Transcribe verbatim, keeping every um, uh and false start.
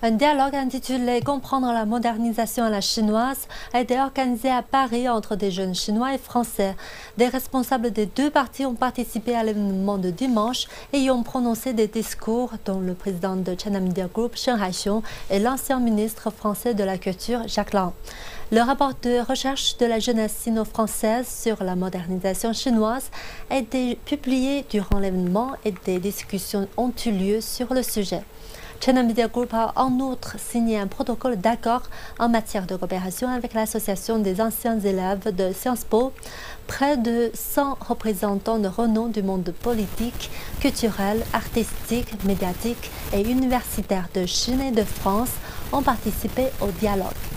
Un dialogue intitulé « Comprendre la modernisation à la chinoise » a été organisé à Paris entre des jeunes chinois et français. Des responsables des deux parties ont participé à l'événement de dimanche et y ont prononcé des discours dont le président de China Media Group, Chen Haixiong, et l'ancien ministre français de la Culture, Jacques Lang. Le rapport de recherche de la jeunesse sino-française sur la modernisation chinoise a été publié durant l'événement et des discussions ont eu lieu sur le sujet. China Media Group a en outre signé un protocole d'accord en matière de coopération avec l'Association des anciens élèves de Sciences Po. Près de cent représentants de renom du monde politique, culturel, artistique, médiatique et universitaire de Chine et de France ont participé au dialogue.